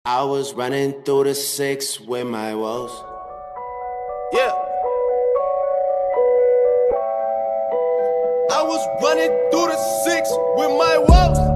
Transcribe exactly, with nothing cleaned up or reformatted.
I was running through the six with my woes. Yeah. I was running through the six with my woes.